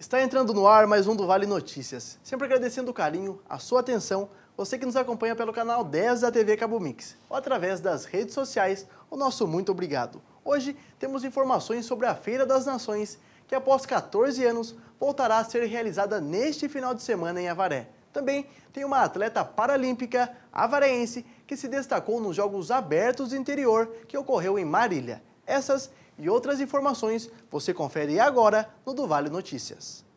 Está entrando no ar mais um do Vale Notícias. Sempre agradecendo o carinho, a sua atenção, você que nos acompanha pelo canal 10 da TV Cabo Mix ou através das redes sociais, o nosso muito obrigado. Hoje temos informações sobre a Feira das Nações, que após 14 anos voltará a ser realizada neste final de semana em Avaré. Também tem uma atleta paralímpica avarense que se destacou nos Jogos Abertos do Interior que ocorreu em Marília. Essas e outras informações você confere agora no do Vale Notícias.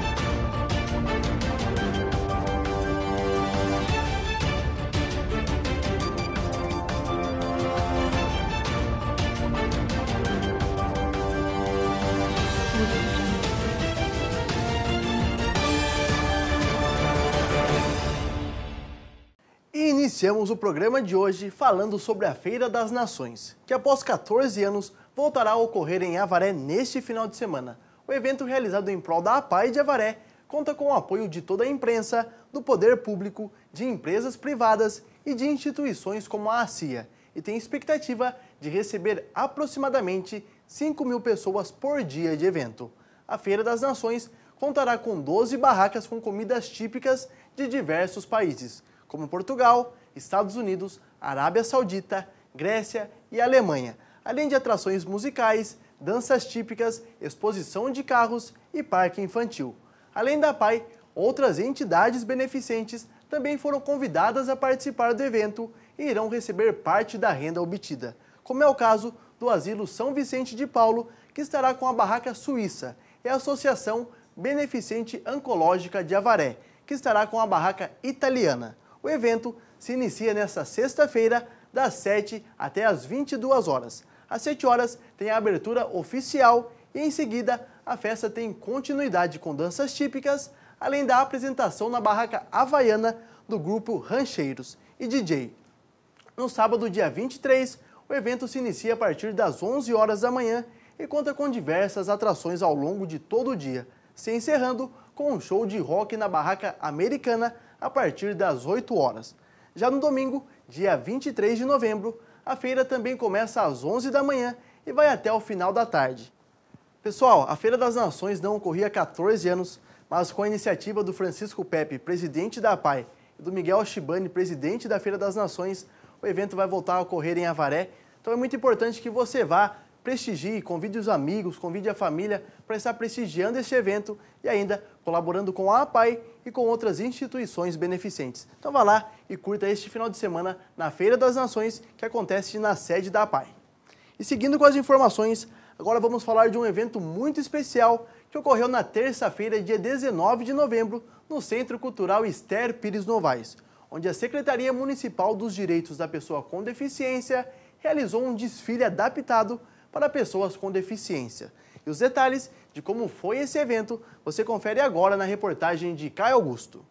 E iniciamos o programa de hoje falando sobre a Feira das Nações, que após 14 anos voltará a ocorrer em Avaré neste final de semana. O evento realizado em prol da APAI de Avaré conta com o apoio de toda a imprensa, do poder público, de empresas privadas e de instituições como a ACIA, e tem expectativa de receber aproximadamente 5.000 pessoas por dia de evento. A Feira das Nações contará com 12 barracas com comidas típicas de diversos países, como Portugal, Estados Unidos, Arábia Saudita, Grécia e Alemanha, além de atrações musicais, danças típicas, exposição de carros e parque infantil. Além da APAI, outras entidades beneficentes também foram convidadas a participar do evento e irão receber parte da renda obtida, como é o caso do Asilo São Vicente de Paulo, que estará com a Barraca Suíça, e a Associação Beneficente Oncológica de Avaré, que estará com a Barraca Italiana. O evento se inicia nesta sexta-feira, das 7 até as 22 horas. Às 7 horas tem a abertura oficial e, em seguida, a festa tem continuidade com danças típicas, além da apresentação na barraca havaiana do grupo Rancheiros e DJ. No sábado, dia 23, o evento se inicia a partir das 11 horas da manhã e conta com diversas atrações ao longo de todo o dia, se encerrando com um show de rock na barraca americana a partir das 8 horas. Já no domingo, dia 23 de novembro, a feira também começa às 11 da manhã e vai até o final da tarde. Pessoal, a Feira das Nações não ocorria há 14 anos, mas com a iniciativa do Francisco Pepe, presidente da APAI, e do Miguel Shibani, presidente da Feira das Nações, o evento vai voltar a ocorrer em Avaré. Então é muito importante que você vá, prestigie, convide os amigos, convide a família para estar prestigiando este evento e ainda colaborando com a APAI e com outras instituições beneficentes. Então vá lá e curta este final de semana na Feira das Nações, que acontece na sede da APAI. E seguindo com as informações, agora vamos falar de um evento muito especial que ocorreu na terça-feira, dia 19 de novembro, no Centro Cultural Esther Pires Novaes, onde a Secretaria Municipal dos Direitos da Pessoa com Deficiência realizou um desfile adaptado para pessoas com deficiência. E os detalhes de como foi esse evento, você confere agora na reportagem de Caio Augusto.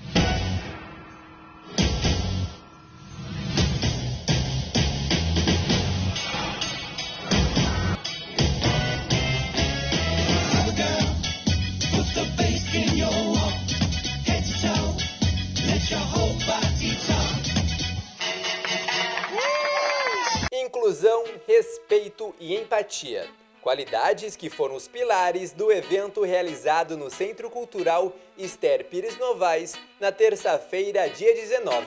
Inclusão, respeito e empatia. Qualidades que foram os pilares do evento realizado no Centro Cultural Esther Pires Novaes na terça-feira, dia 19.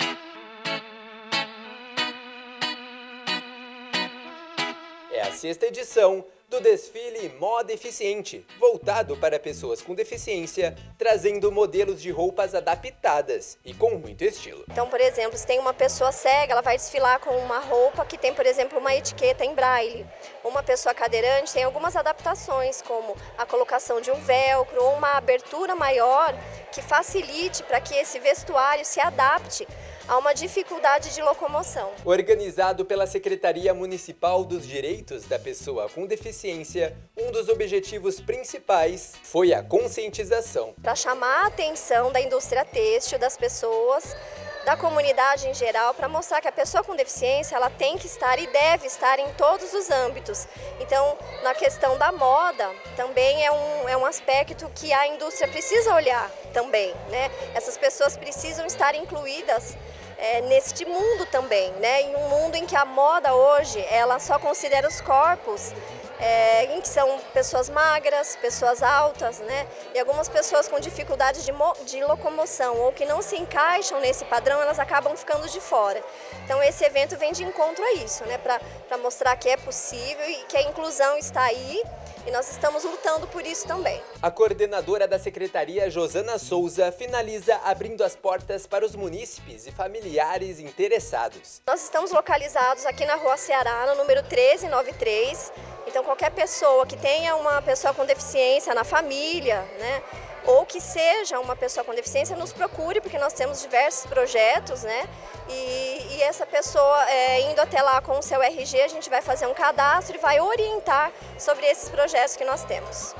É a sexta edição do desfile Moda Eficiente, voltado para pessoas com deficiência, trazendo modelos de roupas adaptadas e com muito estilo. Então, por exemplo, se tem uma pessoa cega, ela vai desfilar com uma roupa que tem, por exemplo, uma etiqueta em braille. Uma pessoa cadeirante tem algumas adaptações, como a colocação de um velcro ou uma abertura maior que facilite para que esse vestuário se adapte a uma dificuldade de locomoção. Organizado pela Secretaria Municipal dos Direitos da Pessoa com Deficiência, um dos objetivos principais foi a conscientização. Para chamar a atenção da indústria têxtil, das pessoas, da comunidade em geral, para mostrar que a pessoa com deficiência ela tem que estar e deve estar em todos os âmbitos. Então, na questão da moda, também é um aspecto que a indústria precisa olhar também, né? Essas pessoas precisam estar incluídas neste mundo também, né? Em um mundo em que a moda hoje, ela só considera os corpos em que são pessoas magras, pessoas altas, né? E algumas pessoas com dificuldade de locomoção ou que não se encaixam nesse padrão, elas acabam ficando de fora. Então esse evento vem de encontro a isso, né? Para mostrar que é possível e que a inclusão está aí. E nós estamos lutando por isso também. A coordenadora da Secretaria, Josana Souza, finaliza abrindo as portas para os munícipes e familiares interessados. Nós estamos localizados aqui na Rua Ceará, no número 1393. Então qualquer pessoa que tenha uma pessoa com deficiência na família, né, ou que seja uma pessoa com deficiência, nos procure, porque nós temos diversos projetos, né? E essa pessoa, indo até lá com o seu RG, a gente vai fazer um cadastro e vai orientar sobre esses projetos que nós temos.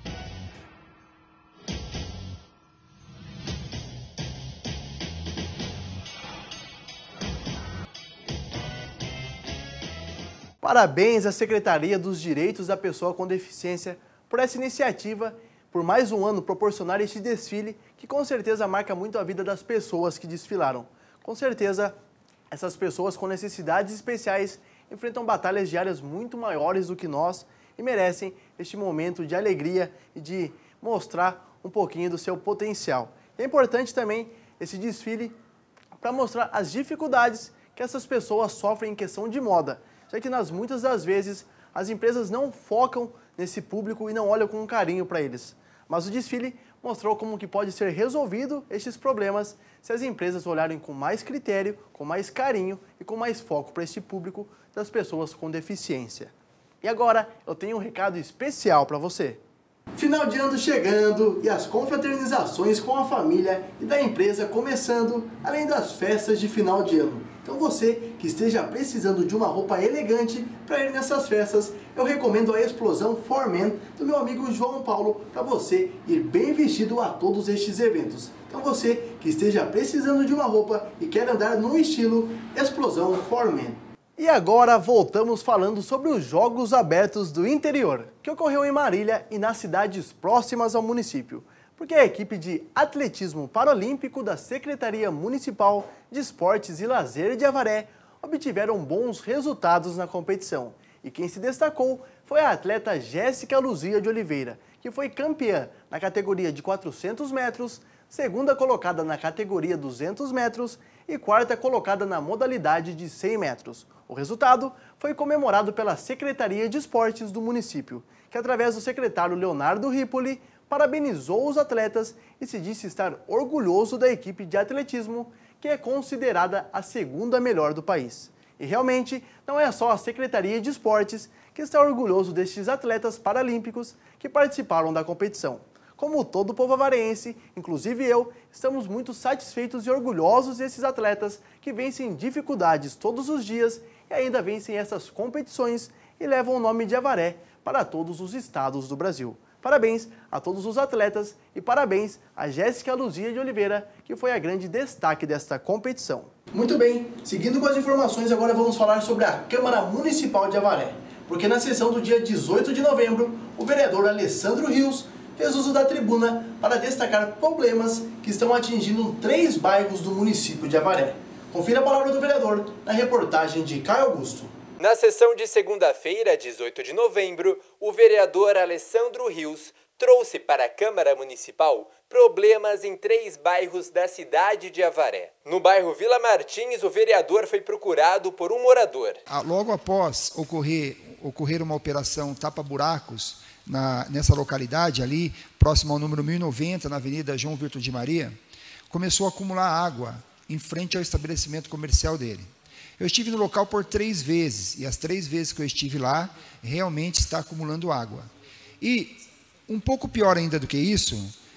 Parabéns à Secretaria dos Direitos da Pessoa com Deficiência por essa iniciativa, por mais um ano proporcionar este desfile que com certeza marca muito a vida das pessoas que desfilaram. Com certeza, essas pessoas com necessidades especiais enfrentam batalhas diárias muito maiores do que nós e merecem este momento de alegria e de mostrar um pouquinho do seu potencial. É importante também esse desfile para mostrar as dificuldades que essas pessoas sofrem em questão de moda, já que muitas das vezes as empresas não focam nesse público e não olham com carinho para eles. Mas o desfile mostrou como que pode ser resolvido estes problemas se as empresas olharem com mais critério, com mais carinho e com mais foco para este público das pessoas com deficiência. E agora eu tenho um recado especial para você. Final de ano chegando e as confraternizações com a família e da empresa começando, além das festas de final de ano. Então você que esteja precisando de uma roupa elegante para ir nessas festas, eu recomendo a Explosão For Men do meu amigo João Paulo para você ir bem vestido a todos estes eventos. Então você que esteja precisando de uma roupa e quer andar no estilo Explosão For Men. E agora voltamos falando sobre os Jogos Abertos do Interior, que ocorreu em Marília e nas cidades próximas ao município, porque a equipe de atletismo paralímpico da Secretaria Municipal de Esportes e Lazer de Avaré obtiveram bons resultados na competição. E quem se destacou foi a atleta Jéssica Luzia de Oliveira, que foi campeã na categoria de 400 metros, segunda colocada na categoria 200 metros e quarta colocada na modalidade de 100 metros. O resultado foi comemorado pela Secretaria de Esportes do município, que através do secretário Leonardo Ripoli, parabenizou os atletas e se disse estar orgulhoso da equipe de atletismo, que é considerada a segunda melhor do país. E realmente, não é só a Secretaria de Esportes que está orgulhoso destes atletas paralímpicos que participaram da competição. Como todo o povo avarense, inclusive eu, estamos muito satisfeitos e orgulhosos desses atletas que vencem dificuldades todos os dias e ainda vencem essas competições e levam o nome de Avaré para todos os estados do Brasil. Parabéns a todos os atletas e parabéns a Jéssica Luzia de Oliveira, que foi a grande destaque desta competição. Muito bem, seguindo com as informações, agora vamos falar sobre a Câmara Municipal de Avaré, porque na sessão do dia 18 de novembro, o vereador Alessandro Rios fez uso da tribuna para destacar problemas que estão atingindo 3 bairros do município de Avaré. Confira a palavra do vereador na reportagem de Caio Augusto. Na sessão de segunda-feira, 18 de novembro, o vereador Alessandro Rios trouxe para a Câmara Municipal problemas em 3 bairros da cidade de Avaré. No bairro Vila Martins, o vereador foi procurado por um morador. Logo após ocorrer uma operação tapa-buracos nessa localidade, ali próximo ao número 1090, na Avenida João Virtude de Maria, começou a acumular água em frente ao estabelecimento comercial dele. Eu estive no local por 3 vezes, e as 3 vezes que eu estive lá, realmente está acumulando água. E, um pouco pior ainda do que isso,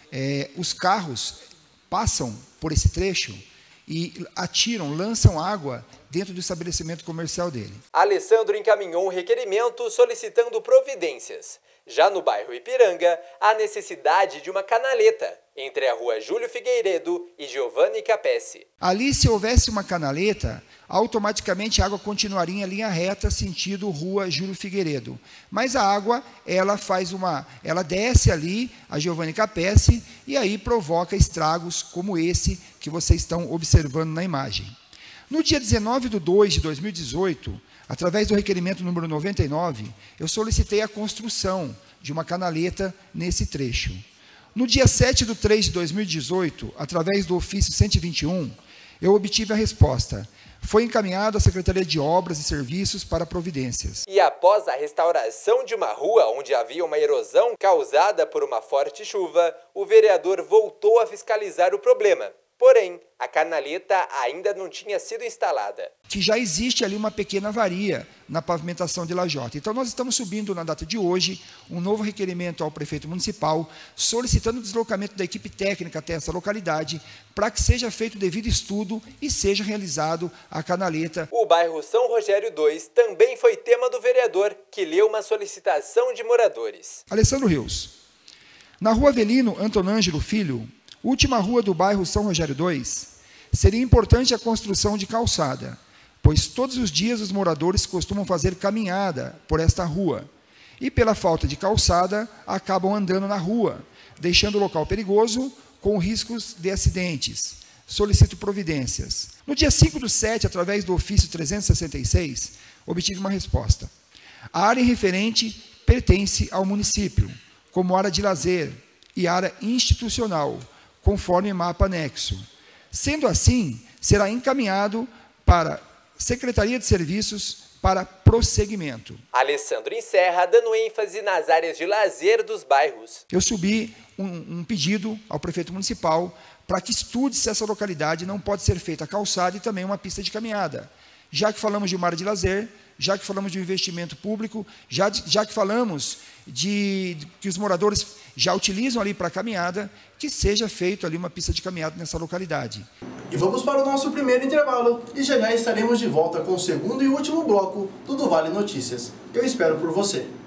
os carros passam por esse trecho e lançam água dentro do estabelecimento comercial dele. Alessandro encaminhou um requerimento solicitando providências. Já no bairro Ipiranga, há necessidade de uma canaleta entre a rua Júlio Figueiredo e Giovanni Capesse. Ali, se houvesse uma canaleta, automaticamente a água continuaria em linha reta, sentido rua Júlio Figueiredo. Mas a água, ela desce ali, a Giovanni Capesse, e aí provoca estragos como esse que vocês estão observando na imagem. No dia 19/2 de 2018, Através do requerimento número 99, eu solicitei a construção de uma canaleta nesse trecho. No dia 7/3/2018, através do ofício 121, eu obtive a resposta. Foi encaminhado à Secretaria de Obras e Serviços para providências. E após a restauração de uma rua onde havia uma erosão causada por uma forte chuva, o vereador voltou a fiscalizar o problema. Porém, a canaleta ainda não tinha sido instalada. Que já existe ali uma pequena avaria na pavimentação de Lajota. Então, nós estamos subindo na data de hoje um novo requerimento ao prefeito municipal, solicitando o deslocamento da equipe técnica até essa localidade, para que seja feito o devido estudo e seja realizado a canaleta. O bairro São Rogério II também foi tema do vereador, que leu uma solicitação de moradores. Alessandro Rios. Na rua Avelino Antonângelo Filho, última rua do bairro São Rogério II, seria importante a construção de calçada, pois todos os dias os moradores costumam fazer caminhada por esta rua e, pela falta de calçada, acabam andando na rua, deixando o local perigoso com riscos de acidentes. Solicito providências. No dia 5/7, através do ofício 366, obtive uma resposta. A área referente pertence ao município, como área de lazer e área institucional, conforme mapa anexo. Sendo assim, será encaminhado para Secretaria de Serviços para prosseguimento. Alessandro encerra dando ênfase nas áreas de lazer dos bairros. Eu subi um pedido ao prefeito municipal para que estude se essa localidade não pode ser feita calçada e também uma pista de caminhada. Já que falamos de uma área de lazer, já que falamos de um investimento público, já que falamos de que os moradores já utilizam ali para caminhada, que seja feito ali uma pista de caminhada nessa localidade. E vamos para o nosso primeiro intervalo e já estaremos de volta com o segundo e último bloco do Vale Notícias. Eu espero por você.